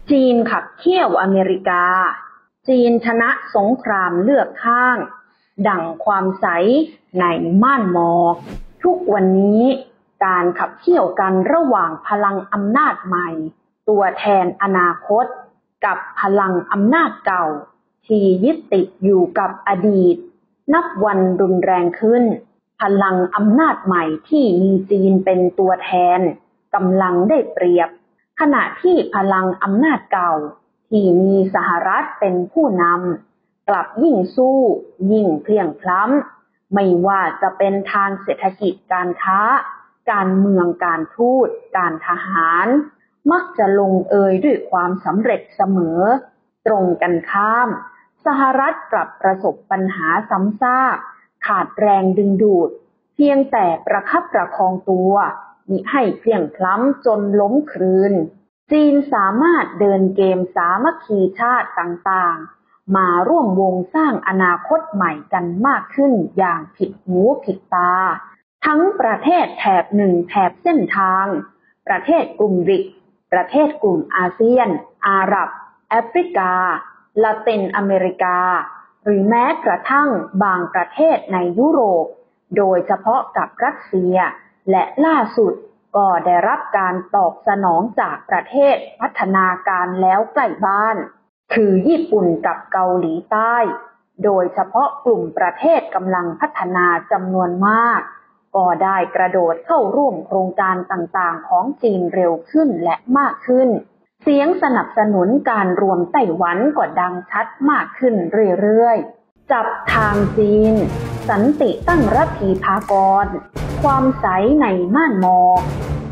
จีนขับเคี่ยวอเมริกาจีนชนะสงครามเลือกข้างดั่งความใสในม่านหมอกทุกวันนี้การขับเคี่ยวกันระหว่างพลังอำนาจใหม่ตัวแทนอนาคตกับพลังอำนาจเก่าที่ยึดติดอยู่กับอดีตนับวันรุนแรงขึ้นพลังอำนาจใหม่ที่มีจีนเป็นตัวแทนกำลังได้เปรียบขณะที่พลังอำนาจเก่าที่มีสหรัฐเป็นผู้นำกลับยิ่งสู้ยิ่งเพลียงพล้ำไม่ว่าจะเป็นทางเศรษฐกิจการค้าการเมืองการทูตการทหารมักจะลงเอยด้วยความสำเร็จเสมอตรงกันข้ามสหรัฐกลับประสบปัญหาซ้ำซากขาดแรงดึงดูดเพียงแต่ประคับประคองตัวมิให้เพลียงพล้ำจนล้มคลืนจีนสามารถเดินเกมสามัคคีชาติต่างๆมาร่วมวงสร้างอนาคตใหม่กันมากขึ้นอย่างผิดหูผิดตาทั้งประเทศแถบหนึ่งแถบเส้นทางประเทศกลุ่มริกประเทศกลุ่มอาเซียนอาหรับแอฟริกาลาตินอเมริกาหรือแม้กระทั่งบางประเทศในยุโรปโดยเฉพาะกับรัสเซียและล่าสุดก็ได้รับการตอบสนองจากประเทศพัฒนาการแล้วใกล้บ้านคือญี่ปุ่นกับเกาหลีใต้โดยเฉพาะกลุ่มประเทศกำลังพัฒนาจำนวนมากก็ได้กระโดดเข้าร่วมโครงการต่างๆของจีนเร็วขึ้นและมากขึ้นเสียงสนับสนุนการรวมไต้หวันก็ดังชัดมากขึ้นเรื่อยๆจับทางจีนสันติตั้งระพีพากรความใสในม่านหมอก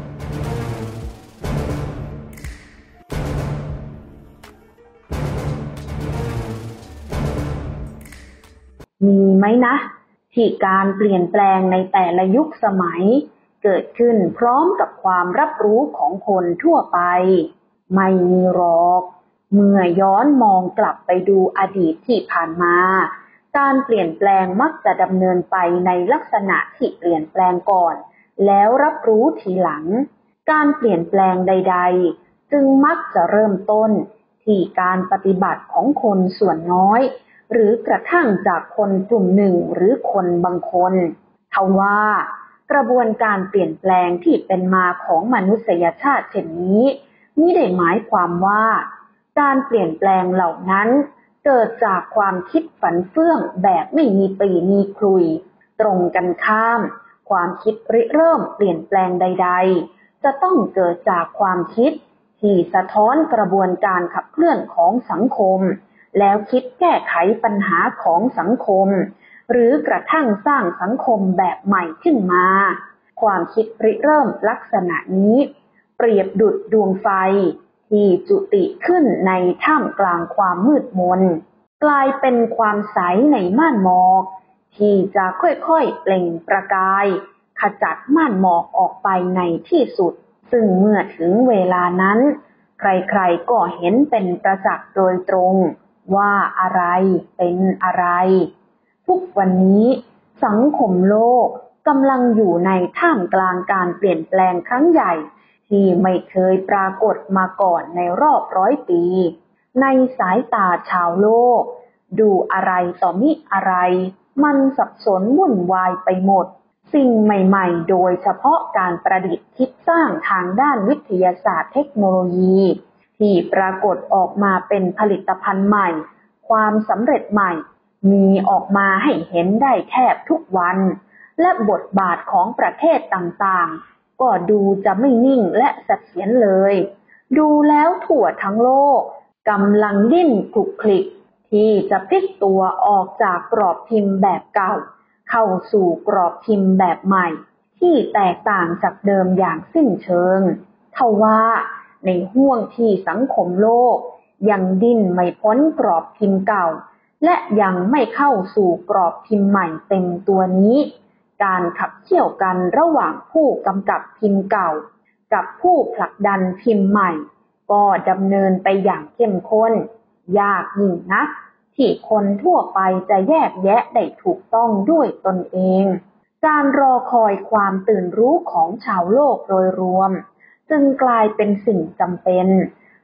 มีไหมนะที่การเปลี่ยนแปลงในแต่ละยุคสมัยเกิดขึ้นพร้อมกับความรับรู้ของคนทั่วไปไม่มีหรอกเมื่อย้อนมองกลับไปดูอดีตที่ผ่านมาการเปลี่ยนแปลงมักจะดำเนินไปในลักษณะที่เปลี่ยนแปลงก่อนแล้วรับรู้ทีหลังการเปลี่ยนแปลงใดๆจึงมักจะเริ่มต้นที่การปฏิบัติของคนส่วนน้อยหรือกระทั่งจากคนกลุ่มหนึ่งหรือคนบางคนทว่ากระบวนการเปลี่ยนแปลงที่เป็นมาของมนุษยชาติเช่นนี้มิได้หมายความว่าการเปลี่ยนแปลงเหล่านั้นเกิดจากความคิดฝันเฟื่องแบบไม่มีปีมีคลุยตรงกันข้ามความคิดริเริ่มเปลี่ยนแปลงใดๆจะต้องเกิดจากความคิดที่สะท้อนกระบวนการขับเคลื่อนของสังคมแล้วคิดแก้ไขปัญหาของสังคมหรือกระทั่งสร้างสังคมแบบใหม่ขึ้นมาความคิดริเริ่มลักษณะนี้เปรียบดุจดวงไฟที่จุติขึ้นในท่ามกลางความมืดมนกลายเป็นความใสในม่านหมอกที่จะค่อยๆเปล่งประกายขจัดม่านหมอกออกไปในที่สุดซึ่งเมื่อถึงเวลานั้นใครๆก็เห็นเป็นประจักษ์โดยตรงว่าอะไรเป็นอะไรทุกวันนี้สังคมโลกกำลังอยู่ในท่ามกลางการเปลี่ยนแปลงครั้งใหญ่ที่ไม่เคยปรากฏมาก่อนในรอบ100 ปีในสายตาชาวโลกดูอะไรต่อมิอะไรมันสับสนวุ่นวายไปหมดสิ่งใหม่ๆโดยเฉพาะการประดิษฐ์คิดสร้างทางด้านวิทยาศาสตร์เทคโนโลยีที่ปรากฏออกมาเป็นผลิตภัณฑ์ใหม่ความสำเร็จใหม่มีออกมาให้เห็นได้แทบทุกวันและบทบาทของประเทศต่างๆก็ดูจะไม่นิ่งและเสถียรเลยดูแล้วทั่วทั้งโลกกำลังดิ้นคลุกคลิกที่จะพลิกตัวออกจากกรอบพิมพ์แบบเก่าเข้าสู่กรอบพิมพ์แบบใหม่ที่แตกต่างจากเดิมอย่างสิ้นเชิงทว่าในห้วงที่สังคมโลกยังดิ้นไม่พ้นกรอบพิมพ์เก่าและยังไม่เข้าสู่กรอบพิมพ์ใหม่เต็มตัวนี้การขับเคี่ยวกันระหว่างผู้กำกับพิมพ์เก่ากับผู้ผลักดันพิมพ์ใหม่ก็ดำเนินไปอย่างเข้มข้นยากยิ่งนักที่คนทั่วไปจะแยกแยะได้ถูกต้องด้วยตนเองการรอคอยความตื่นรู้ของชาวโลกโดยรวมจึงกลายเป็นสิ่งจำเป็น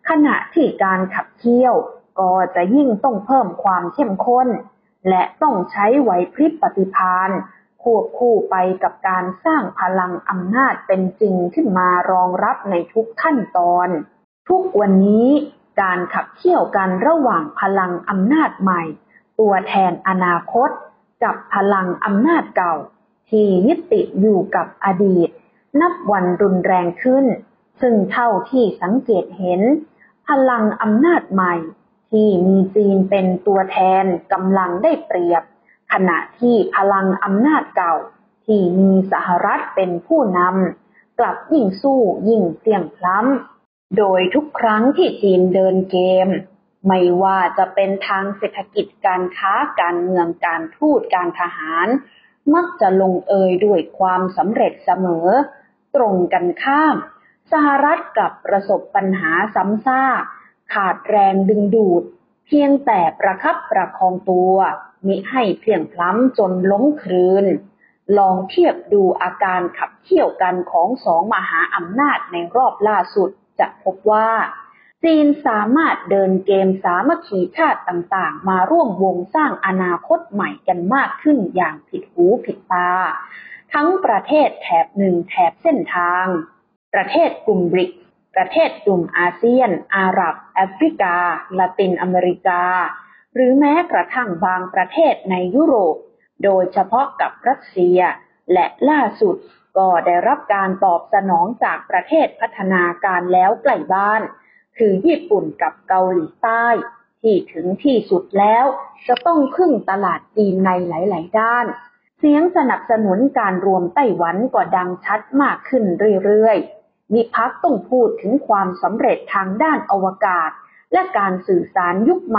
ขณะที่การขับเคี่ยวก็จะยิ่งต้องเพิ่มความเข้มข้นและต้องใช้ไหวพริบปฏิภาณควบคู่ไปกับการสร้างพลังอำนาจเป็นจริงขึ้นมารองรับในทุกขั้นตอนทุกวันนี้การขับเคี่ยวกันระหว่างพลังอำนาจใหม่ตัวแทนอนาคตกับพลังอำนาจเก่าที่ยึดติดอยู่กับอดีตนับวันรุนแรงขึ้นซึ่งเท่าที่สังเกตเห็นพลังอำนาจใหม่ที่มีจีนเป็นตัวแทนกำลังได้เปรียบขณะที่พลังอำนาจเก่าที่มีสหรัฐเป็นผู้นำกลับยิ่งสู้ยิ่งเพลียงพล้ำโดยทุกครั้งที่จีนเดินเกมไม่ว่าจะเป็นทางเศรษฐกิจการค้าการเมืองการทูตการทหารมักจะลงเอยด้วยความสำเร็จเสมอตรงกันข้ามสหรัฐกลับประสบปัญหาซ้ำซากขาดแรงดึงดูดเพียงแต่ประคับประคองตัวมิให้เพลียงพล้ำจนล้มคลืนลองเทียบดูอาการขับเคี่ยวกันของสองมหาอำนาจในรอบล่าสุดจะพบว่าจีนสามารถเดินเกมสามัคคีชาติต่างๆมาร่วมวงสร้างอนาคตใหม่กันมากขึ้นอย่างผิดหูผิดตาทั้งประเทศแถบหนึ่งแถบเส้นทางประเทศกลุ่มบริกส์ประเทศกลุ่มอาเซียนอาหรับแอฟริกาละตินอเมริกาหรือแม้กระทั่งบางประเทศในยุโรปโดยเฉพาะกับรัสเซียและล่าสุดก็ได้รับการตอบสนองจากประเทศพัฒนาการแล้วใกล้บ้านคือญี่ปุ่นกับเกาหลีใต้ที่ถึงที่สุดแล้วจะต้องพึ่งตลาดจีนในหลายๆด้านเสียงสนับสนุนการรวมไต้หวันก็ดังชัดมากขึ้นเรื่อยๆมีพรรคต้องพูดถึงความสำเร็จทางด้านอวกาศและการสื่อสารยุคใหม่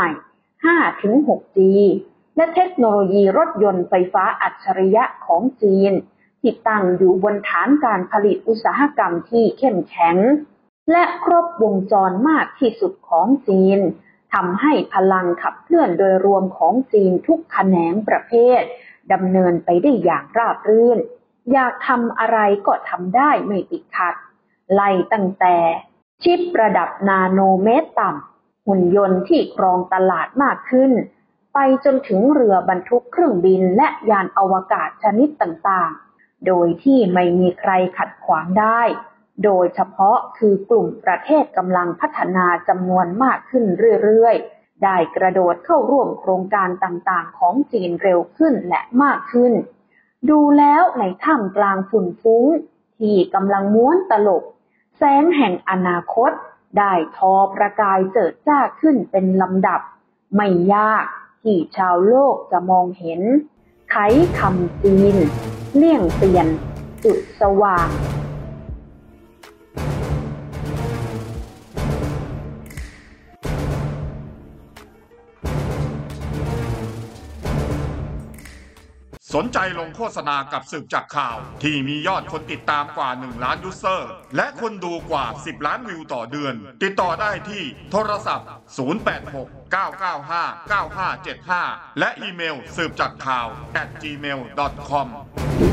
5-6G และเทคโนโลยีรถยนต์ไฟฟ้าอัจฉริยะของจีนที่ตั้งอยู่บนฐานการผลิตอุตสาหกรรมที่เข้มแข็งและครบวงจรมากที่สุดของจีนทำให้พลังขับเคลื่อนโดยรวมของจีนทุกแขนงประเภทดำเนินไปได้อย่างราบรื่นอยากทำอะไรก็ทำได้ไม่ติดขัดไล่ตั้งแต่ชิประดับนาโนเมตรต่ำหุ่นยนต์ที่ครองตลาดมากขึ้นไปจนถึงเรือบรรทุกเครื่องบินและยานอวกาศชนิดต่างๆโดยที่ไม่มีใครขัดขวางได้โดยเฉพาะคือกลุ่มประเทศกำลังพัฒนาจำนวนมากขึ้นเรื่อยๆได้กระโดดเข้าร่วมโครงการต่างๆของจีนเร็วขึ้นและมากขึ้นดูแล้วในท่ามกลางฝุ่นฟุ้งที่กำลังม้วนตลบแสงแห่งอนาคตได้ทอประกายเจิดจ้าขึ้นเป็นลำดับไม่ยากที่ชาวโลกจะมองเห็นไขคำจีนเลี่ยงเปลี่ยนจุดสว่างสนใจลงโฆษณากับสืบจากข่าวที่มียอดคนติดตามกว่า1 ล้านยูเซอร์และคนดูกว่า10 ล้านวิวต่อเดือนติดต่อได้ที่โทรศัพท์086-995-9575และอีเมลสืบจากข่าว @gmail.com